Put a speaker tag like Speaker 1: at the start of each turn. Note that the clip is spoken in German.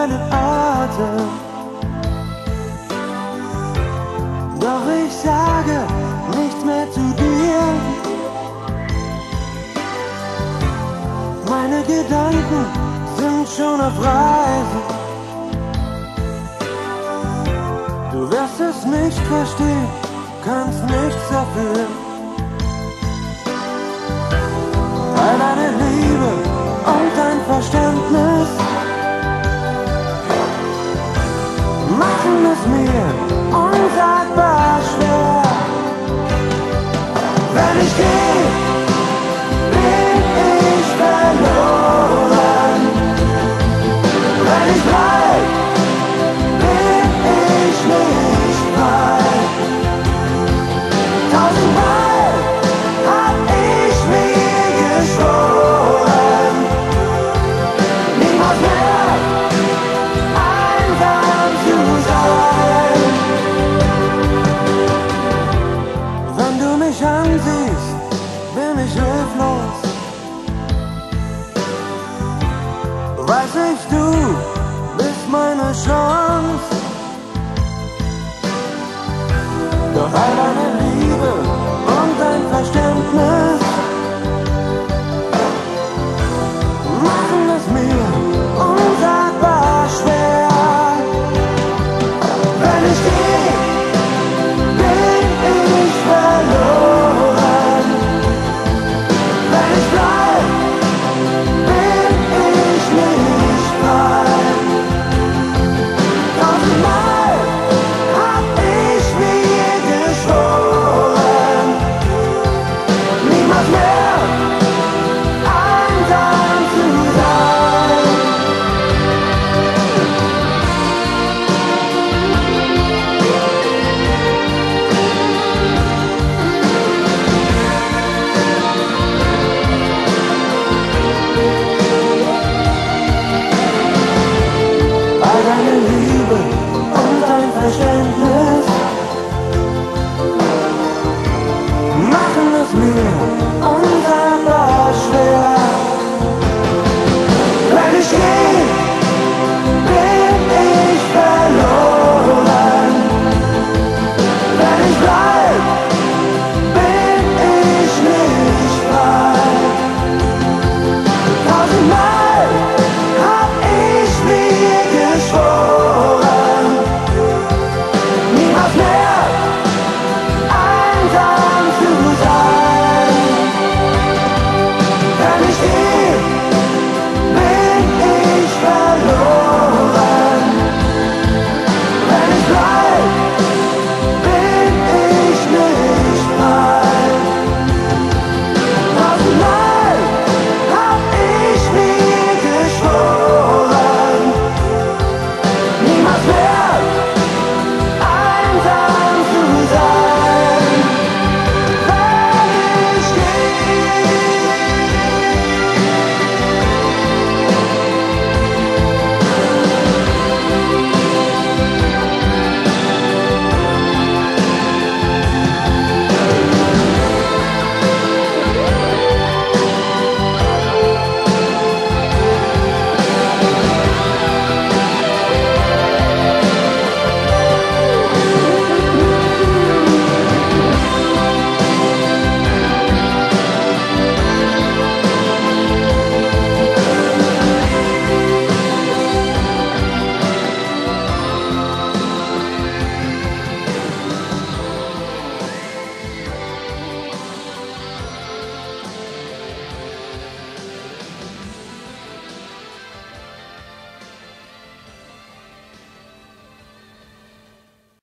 Speaker 1: deinen Atem. Doch ich sage nichts mehr zu dir. Meine Gedanken sind schon auf Reisen. Du wirst es nicht verstehen, kannst nichts dafür. All deine Liebe und dein Verständnis machen es mir unsagbar schwer. Wenn ich gehe, bin ich verloren. Wenn ich bleib, bin ich nicht frei. Tausendmal hab ich mir geschworen, niemals mehr einsam zu sein. Wenn du mich ansiehst, bin ich hilflos. Weiß ich, du bist meine Chance. Doch all deine Liebe und dein Verständnis machen es mir